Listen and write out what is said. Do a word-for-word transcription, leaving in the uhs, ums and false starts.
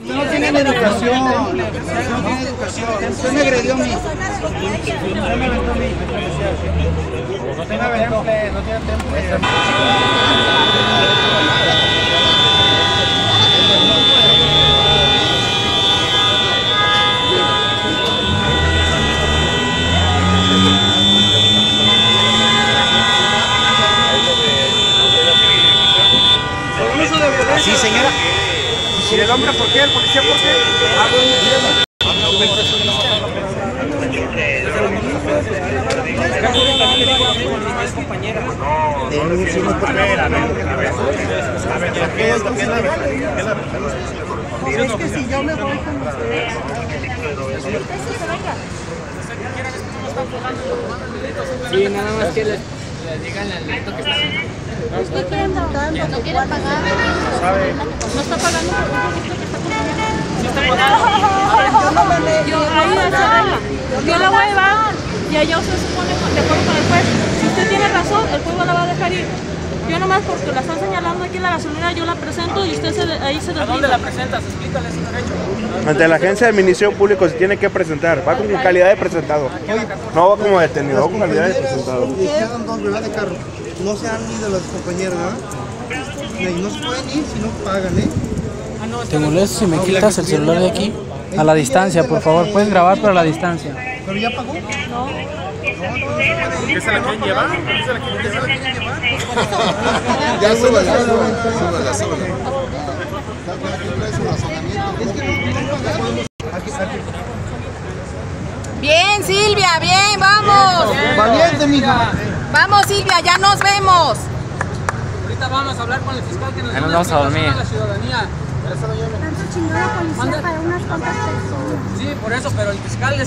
No tienen educación, no tienen educación. Usted me agredió a mí. Usted me aventó a mí. No tiene temple, no tiene temple. Sí, señora. ¿Y el hombre por qué? ¿El policía por qué? Es que si yo me voy con ustedes. Sí, nada más que les, les digan al delito que está haciendo. ¿Qué quieren pagar? No quieren pagar. No está pagando por un poquito que está comprando. Sí está pagando. Yo no me le Yo ahí se arregla. Yo la voy a llevar y allá se supone de acuerdo con el juez. Si usted tiene razón, el juez la va a dejar ir. Yo nomás porque la están señalando aquí en la gasolinera, yo la presento y usted se, ahí se desliga. ¿A dónde la presentas? Explícale ese derecho. Ante la agencia del Ministerio Público se tiene que presentar. Va con calidad de presentado. No va como detenido, va con calidad de presentado. Y quedan dos, ¿verdad? De carro. No se han ido los compañeros, ¿verdad? Y no se pueden ir si no pagan, ¿eh? ¿Te molesta si me quitas el celular de aquí? A la distancia, por favor. Puedes grabar, pero a la distancia. ¿Pero ya pagó? No. ¿Qué se la quieren llevar? ¿Qué se la quieren llevar? Ya súbela, súbela, súbela. Bien, Silvia, bien, vamos. Valiente, mija. Vamos, Silvia, ya nos vemos. Ahorita vamos a hablar con el fiscal que nos Ahí nos dio vamos a dormir. la ciudadanía. Tanto chingada policía para unas cuantas personas. Sí, por eso, pero el fiscal